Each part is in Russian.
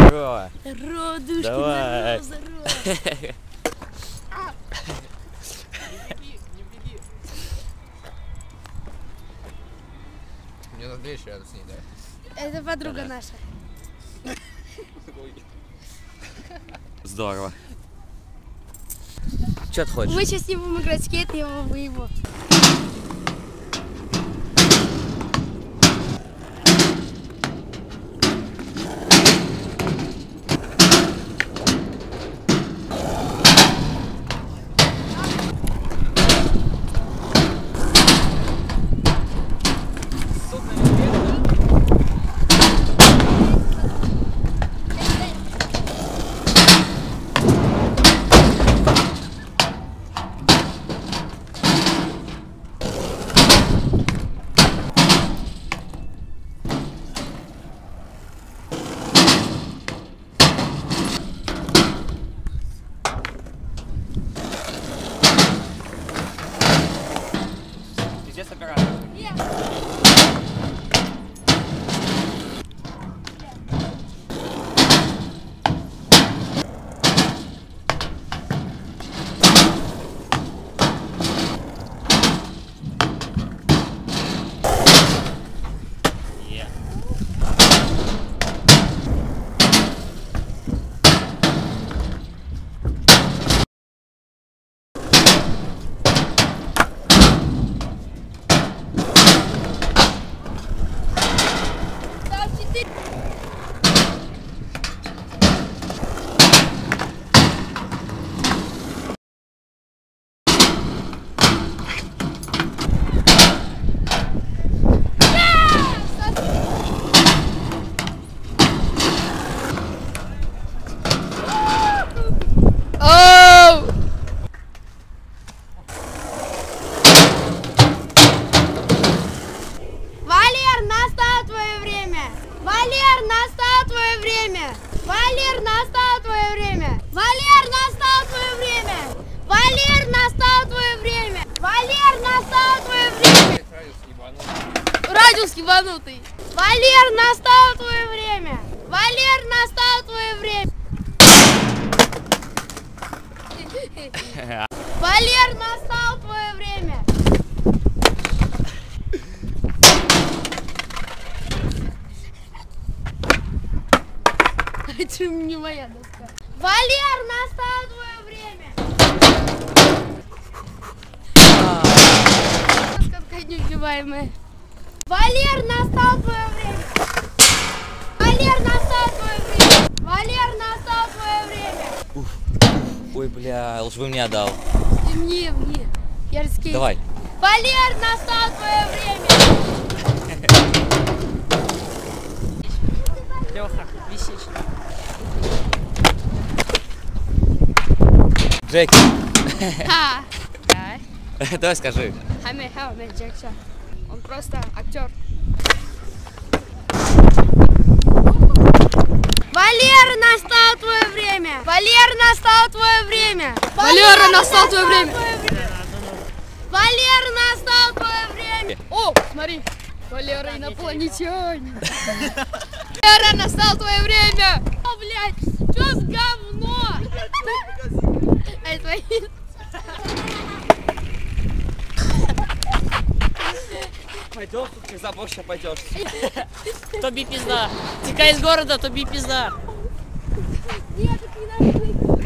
Здорово. Здорово, душка. Давай. Здорово. Не беги. Мне надо еще рядом с ней, да? Это подруга наша. Здорово. Че ты хочешь? Мы сейчас не будем играть в скейт, я его выебу. Где собираешься? Валер, настало твое время! Валер, настало твое время! Валер, настало твое время! Валер, настало твое время! Валер, настало твое время! Валер, настало твое время! Радиус ебанутый! Валер, настало твое время! Валер, настало твое время! Валер, настало твое время! Это не моя доска. Валер, настало твое время! Доска такая неубиваемая. Валер, настало твое время! Валер, настало твое время! Валер, настало твое время! Ой, бля, лучше бы мне отдал. И мне. Я же скейт. Давай. Валер, настало твое время! Леха, висишь. Джеки, Ха! давай скажи. Джексон. Он просто актер. Валера, настало твое время! Валера, настало твое время! Валера, настало твое время! Валера, настало твое время! О, смотри! Валера, инопланетянин! Валера, настало твое время! О, блядь, что с говно? Это твои... Пойдешь, ты за бог сейчас пойдешь. Тобі пизда. Тікай з города, тобі пизда. Нет, это не надо.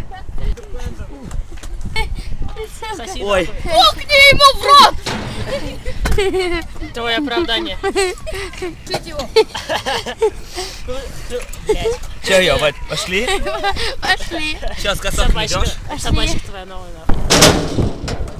Сосед. Ой. Пукни ему в рот! Твое оправдание. Чуть его. Блядь. Че, ебать, пошли? Пошли. Сейчас косовку идешь? Собачка твоя новая.